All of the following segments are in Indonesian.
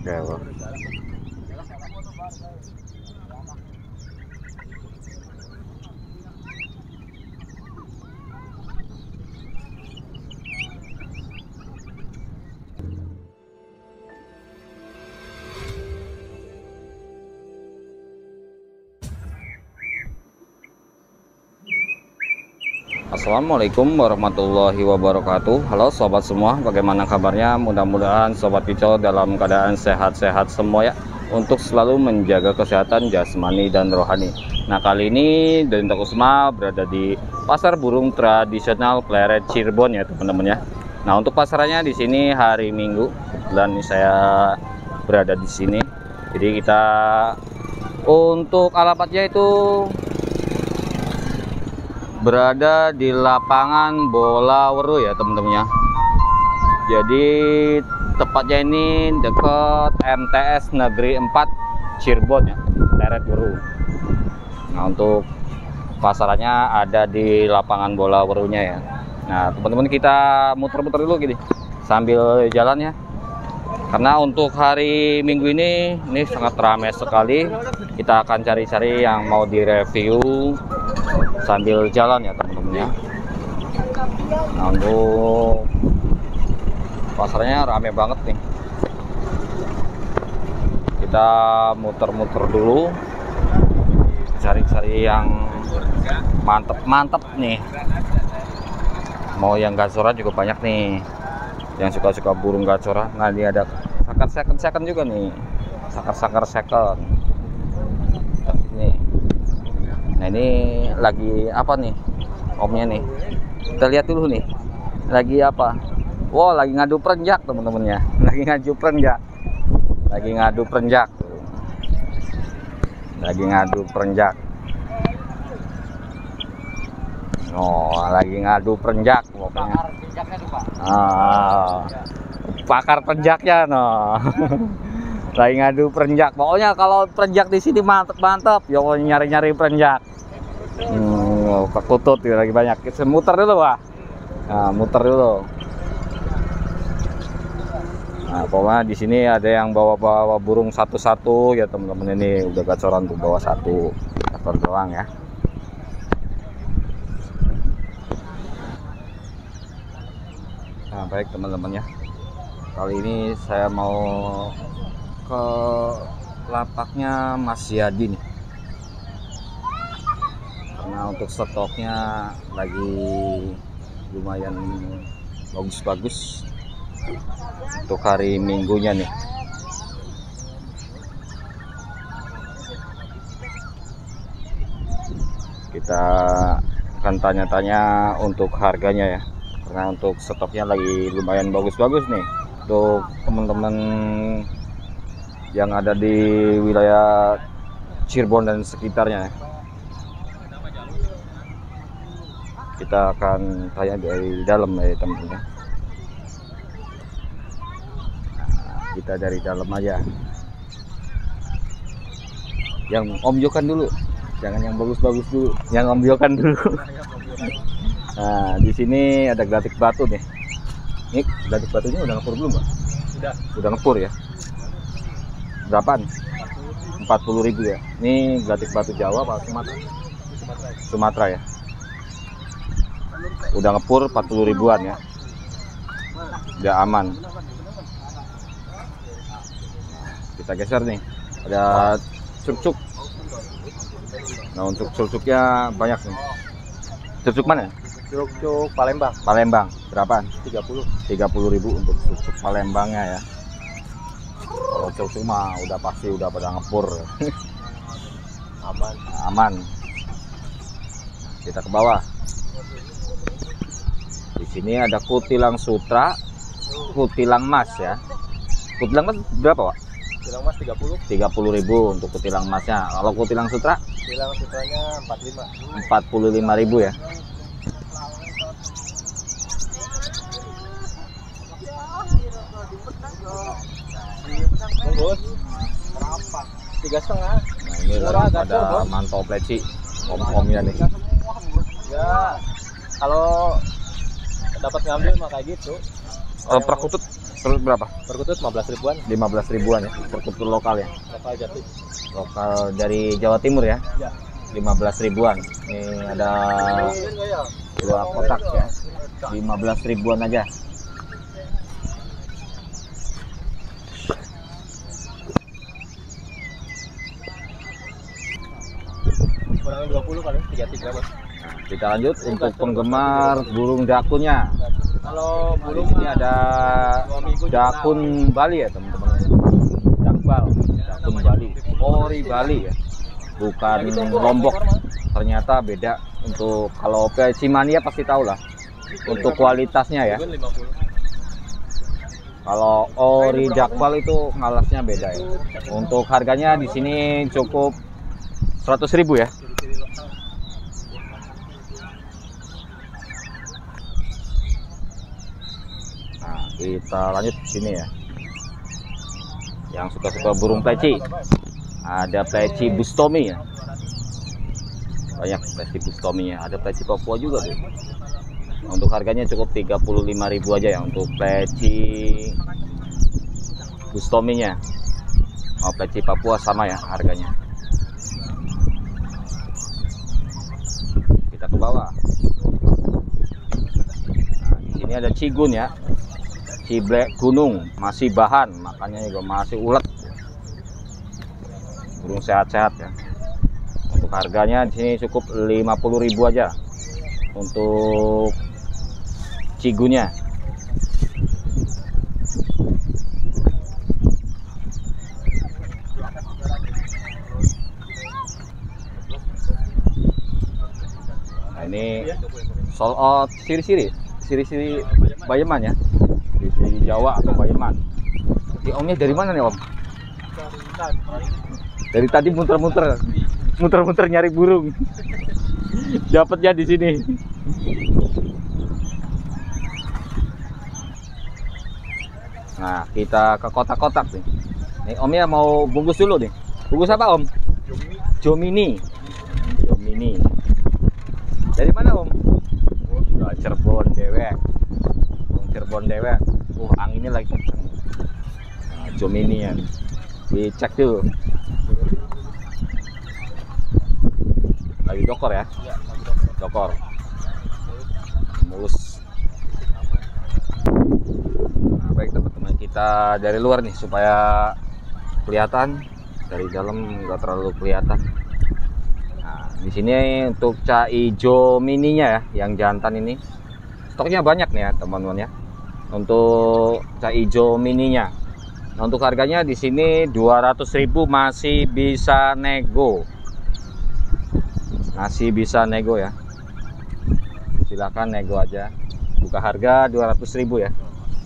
Oke, bro. Assalamualaikum warahmatullahi wabarakatuh. Halo sobat semua, bagaimana kabarnya? Mudah-mudahan sobat kicau dalam keadaan sehat-sehat semua ya, untuk selalu menjaga kesehatan jasmani dan rohani. Nah, kali ini Dendra Kusuma berada di pasar burung tradisional Pleret Cirebon ya teman-teman ya. Nah, untuk pasarannya di sini hari Minggu dan saya berada di sini. Jadi kita untuk alamatnya itu berada di lapangan bola Weru ya teman-teman ya. Jadi tepatnya ini dekat MTS Negeri 4 Cirebon ya, Pleret Weru. Nah, untuk pasarannya ada di lapangan bola Werunya ya. Nah, teman-teman kita muter-muter dulu gini sambil jalan ya. Karena untuk hari Minggu ini sangat ramai sekali. Kita akan cari-cari yang mau direview sambil jalan ya teman-teman ya. Nah, untuk pasarnya rame banget nih. Kita muter-muter dulu cari-cari yang mantep-mantep nih. Mau yang gacoran juga banyak nih, yang suka-suka burung gacoran. Nah, ini ada second juga nih, sakar second nih. Nah, ini lagi apa nih omnya nih, kita lihat dulu nih lagi apa. Wow, lagi ngadu perenjak teman-teman ya, lagi ngadu perenjak. Oh, lagi ngadu perenjak pokoknya. Pakar penjaknya no. Lagi ngadu perenjak. Pokoknya kalau perenjak di sini mantep ya, nyari-nyari perenjak. Kekutut lagi banyak. Kita muter dulu, Pak. Nah, muter dulu. Nah, pokoknya di sini ada yang bawa burung satu-satu ya teman-teman. Ini udah gacoran tuh, bawa satu ekor doang ya. Nah, baik teman-teman ya. Kali ini saya mau ke lapaknya Mas Yadi nih. Karena untuk stoknya lagi lumayan bagus-bagus untuk hari Minggunya nih. Kita akan tanya-tanya untuk harganya ya. Karena untuk stoknya lagi lumayan bagus-bagus nih untuk teman-teman yang ada di wilayah Cirebon dan sekitarnya. Kita akan tanya dari dalam ya teman-teman. Nah, kita dari dalam aja. Yang omjokan dulu, jangan yang bagus-bagus dulu, yang omjokan dulu. Nah, di sini ada gelatik batu nih. Ini gelatik batunya udah ngepur belum, Pak? Udah ngepur ya. Berapaan? 40.000 ya. Ini gelatik batu Jawa apa Sumatera? Sumatera ya. Udah ngepur 40.000-an ya. Udah aman. Kita geser nih. Ada cuk-cuk. Nah, untuk cuk-cuknya banyak nih. Cuk-cuk mana? Cuk Palembang. Palembang berapaan? 30.000 untuk cuk Palembangnya ya. Kalau cuk mah udah pasti udah pada ngepur. Aman. Kita ke bawah. Di sini ada kutilang sutra, kutilang mas ya. Kutilang mas berapa, Pak? Kutilang mas 30.000 untuk kutilang masnya. Kalau kutilang sutra? Kutilang sutranya 45.000 ya. Bungkus berapa? 3,5. Nah, ini ada mantau pleci om-omnya nih. Ya, kalau dapat ngambil mah kayak gitu. Perkutut Perkutut berapa? Perkutut 15 ribuan. 15 ribuan ya. Perkutut lokal ya. Lokal jati. Lokal dari Jawa Timur ya. Ya. 15 ribuan. Ini ada 2 kotak ya. 15 ribuan aja. Kurangnya 20 kali, 33 Mas. Nah, kita lanjut untuk penggemar burung dakunnya. Kalau Di burung sini ada dakun Bali ya teman-teman. Dakbal, dakun Bali, ori Bali ya. Bukan Lombok. Ternyata beda. Untuk kalau peci mania pasti tahu lah. Untuk kualitasnya ya. 50. Kalau ori dakbal itu ngalasnya beda ya. Untuk harganya di sini cukup 100.000 ya. Nah, kita lanjut ke sini ya. Yang suka-suka burung peci. Ada peci bustomi ya. Banyak peci bustominya. Ada peci Papua juga tuh. Untuk harganya cukup 35.000 aja ya untuk peci bustominya. Oh, peci Papua sama ya harganya. Kita ke bawah. Nah, di sini ada cigun ya. Ciblek gunung, masih bahan, makanya juga masih ulet. Burung sehat-sehat ya. Untuk harganya di sini cukup 50.000 aja untuk cigunya. Nah, ini sold out siri-siri Bayeman ya. Siri Jawa atau Bayeman. Ini omnya dari mana nih om? Dari tadi muter-muter nyari burung. Dapatnya di sini. Nah, kita ke kotak-kotak nih. Nih omnya mau bungkus dulu nih. Bungkus apa om? Jomini. Jomini. Dari mana om? Cirebon dewek. Cirebon dewek. Anginnya lagi kenceng. Nah, Jomini ya. Dicek dulu. Lagi dokor ya? Dokor. Mulus. Nah, baik teman-teman, kita dari luar nih supaya kelihatan, dari dalam nggak terlalu kelihatan. Nah, di sini untuk cak ijo mininya ya, yang jantan ini stoknya banyak nih ya teman-teman ya. Untuk cak ijo mininya. Nah, untuk harganya di sini 200.000 masih bisa nego. Masih bisa nego ya. Silakan nego aja. Buka harga 200.000 ya.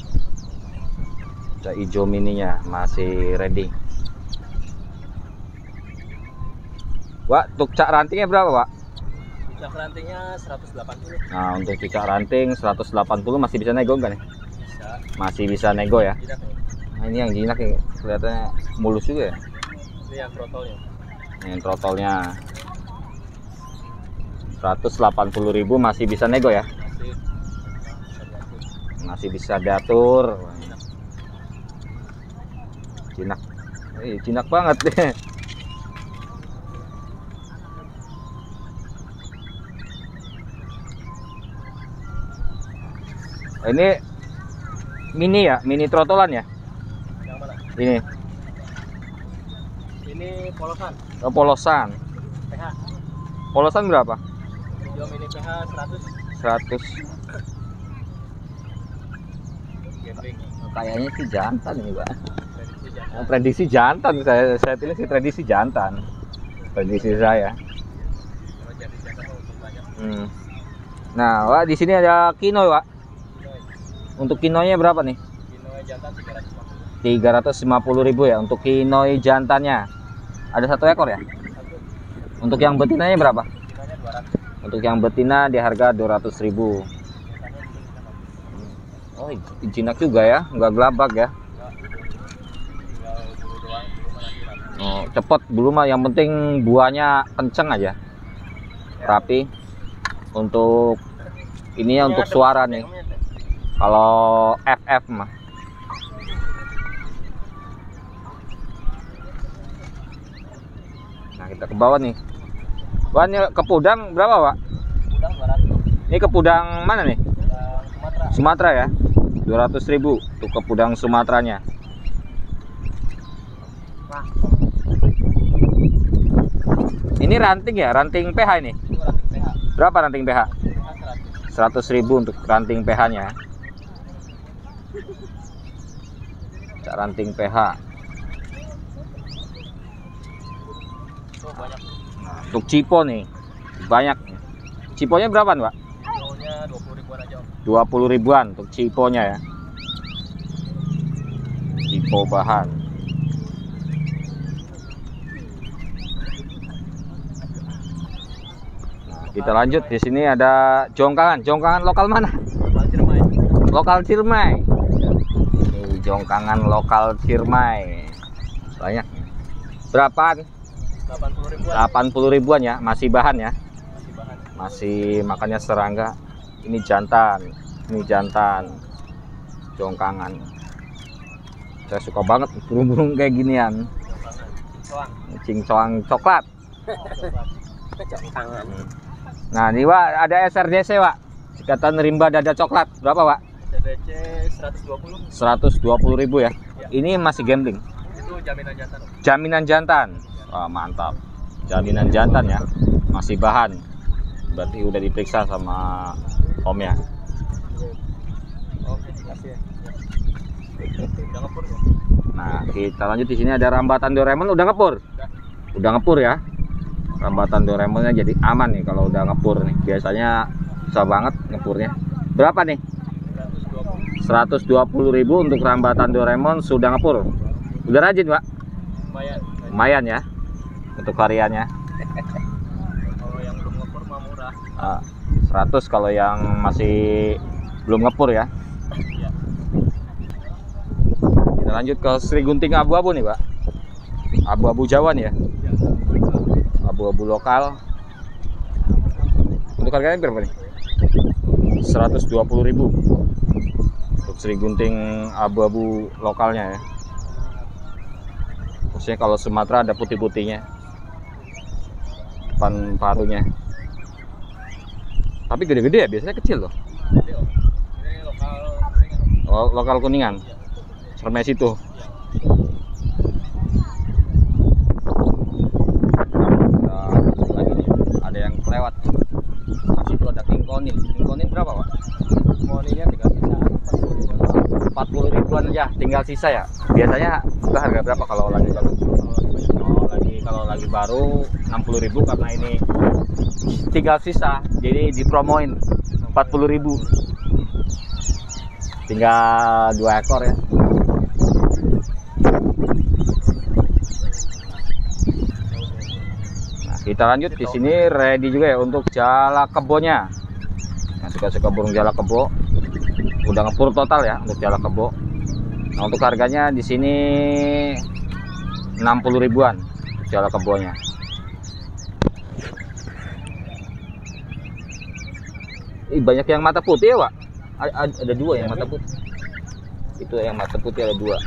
Cak ijo mininya masih ready. Wak, untuk cak rantingnya berapa, Pak? Cak rantingnya 180. Nah, untuk cicak ranting 180 masih bisa nego enggak nih? Bisa. Masih bisa nego ya. Jinak nih. Nah, ini yang jinak ya, kelihatannya mulus juga ya. Ini yang throttle-nya. Ini throttle-nya 180.000 masih bisa nego ya. Masih bisa diatur. Jinak. Jinak banget deh. Ini mini ya, mini trotolan ya. Yang mana? Ini Polosan. oh, polosan. PH. Polosan berapa? Video mini PH 100. 100. Gambling. Kayaknya sih jantan ini, Pak. Prediksi jangan. Prediksi jantan, saya pilih sih prediksi jantan. Prediksi saya. Kalau jadi jangan untuk banyak. Nah, Wak, di sini ada kinoy, Wak. Untuk kinoynya berapa nih? Kinoy jantan 350. 350.000 ya untuk kinoy jantannya. Ada 1 ekor ya? Untuk yang betinanya berapa? Kinoynya 200. Untuk yang betina di harga 200.000. Oh, jinak juga ya, nggak gelabak ya. Oh, cepet bulu mah, yang penting buahnya kenceng aja, rapi. Untuk ini ya untuk suara nih. Kalau FF mah Nah, kita ke bawah nih. Wah, ini ke Pudang berapa, Pak? Udang 200. Ini ke Pudang mana nih? Udang Sumatera Sumatera. ya. 200.000 untuk ke Pudang Sumateranya. Nah, Ini ranting ya, ranting PH ini. itu ranting PH. Berapa ranting PH? PH 100.000 untuk ranting PH-nya. Ranting PH. Tuh banyak. Nah, untuk cipo nih banyak. Ciponya berapa, Pak? Kilonya 20 ribuan aja, Om. 20 ribuan untuk ciponya ya. Cipo bahan. Nah, kita lanjut. Di sini ada jongkangan. Jongkangan lokal mana? Lokal Ciremai. Lokal Ciremai. Ini jongkangan lokal Ciremai. Banyak. Berapaan? 80 ribuan. 80 ribuan ya, masih bahan ya. Masih bahan. Masih makannya serangga. Ini jantan. Ini jantan. Jongkangan. Saya suka banget burung-burung kayak ginian. Soang. Cincong coklat. Jongkangan. Nah, ini Pak ada SRDC, Pak. Ikatan Rimba Dada Coklat. Berapa, Pak? CBC 120. 120.000 ya. Ini masih gambling. Itu jaminan jantan, Om. Jaminan jantan. Wah, mantap. Jaminan jantan ya. Masih bahan. Berarti udah diperiksa sama Om ya. Oke, kasih ya. Udah ngepur ya. Nah, kita lanjut. Di sini ada rambatan Doraemon udah ngepur. Udah ngepur ya. Rambatan Doraemonnya jadi aman nih kalau udah ngepur nih. Biasanya susah banget ngepurnya. Berapa nih? 120. 120.000 untuk rambatan Doraemon sudah ngepur. Udah rajin, Pak. Lumayan. Lumayan ya untuk hariannya. Kalau yang belum ngepur mah murah. 100 kalau yang masih belum ngepur ya. Iya. Kita lanjut ke Sri Gunting abu-abu nih, Pak. Abu-abu Jawa nih ya. Abu-abu lokal. Untuk harganya berapa nih? 120.000 untuk Sri Gunting abu-abu lokalnya ya. Maksudnya kalau Sumatera ada putih-putihnya depan parunya, tapi gede-gede ya, biasanya kecil loh. Jadi, Om, ini lokal Kuningan. Oh, lokal Kuningan, Cermes itu. Lagi nih, ada yang kelewat. Di situ ada King Konin. King Konin berapa, Pak? Moninya 3 sisa 40 ribuan. 40 ribuan aja, tinggal sisa ya. Biasanya itu harga berapa kalau lagi baru? Kalau lagi baru 60.000 karena ini tinggal sisa, jadi dipromoin 40.000. Tinggal 2 ekor ya. Nah, kita lanjut. Di sini ready juga ya untuk jala kebonya. Yang suka-suka burung jala kebo, udah ngepur total ya untuk jala kebo. Nah, untuk harganya di sini 60 ribuan untuk jala kebonya. Banyak yang mata putih ya, Pak. Ada 2 yang mata putih. Itu yang mata putih ada 2.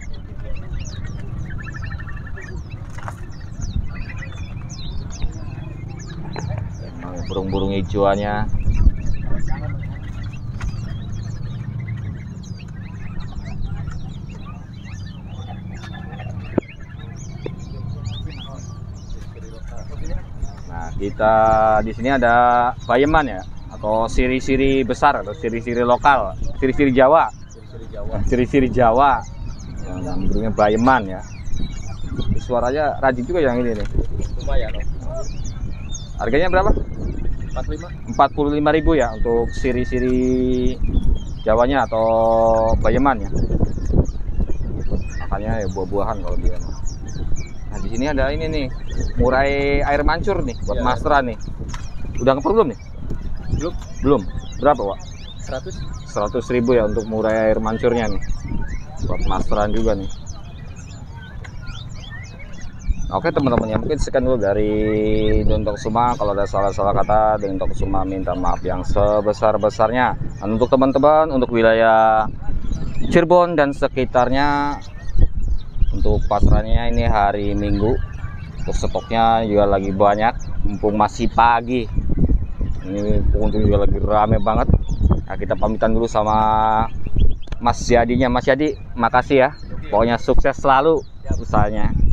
Burung-burung hijauannya. Nah, kita di sini ada bayeman ya, atau siri-siri besar atau siri-siri lokal, siri-siri Jawa. Siri Jawa. Siri-siri Jawa. Yang burungnya bayeman ya. Suaranya rajin juga yang ini nih. Lumayan, Om. Harganya berapa? 45. 45.000 ya untuk siri-siri Jawanya atau bayeman ya. Makanya ya buah-buahan kalau dia. Nah, di sini ada ini nih, murai air mancur nih buat Ya. masteran nih. Udah ngepur belum nih? Belum. Belum. Berapa, Pak? 100. 100.000 ya untuk murai air mancurnya nih. Buat masteran juga nih. Oke teman-teman, ya mungkin sekian dulu dari Dontok Suma. Kalau ada salah-salah kata, Dontok Suma minta maaf yang sebesar-besarnya. Dan untuk teman-teman, untuk wilayah Cirebon dan sekitarnya, untuk pasarannya ini hari Minggu Stoknya juga lagi banyak, mumpung masih pagi. Ini pengunjung juga lagi rame banget. Nah, kita pamitan dulu sama Mas Yadinya. Mas Yadi, makasih ya. Pokoknya sukses selalu usahanya.